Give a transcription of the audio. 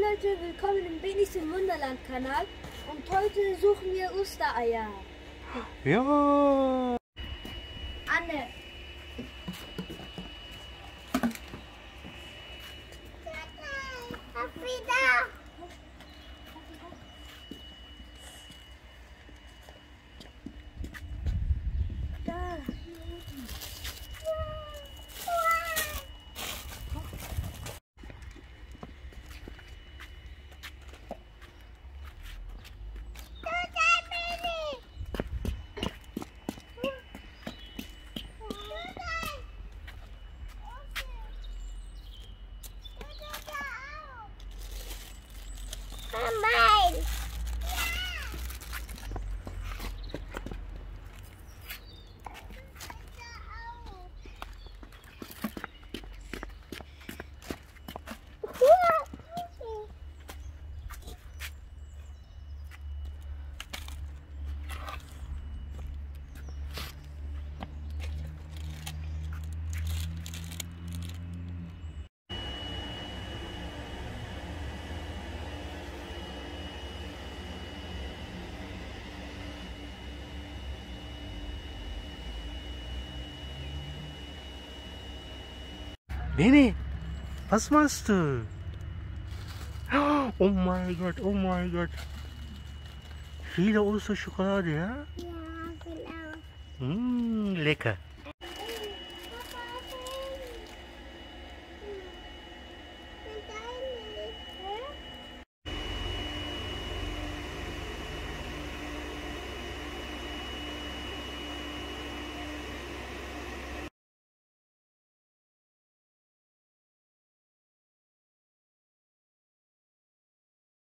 Leute, willkommen im Benis im Wunderland Kanal und heute suchen wir Ostereier. Ja. Anne. Auf wieder. Da. Mama. Beni, was machst du? Oh mein Gott, oh mein Gott. Viele Osterschokolade, ja? Ja, genau. Lecker.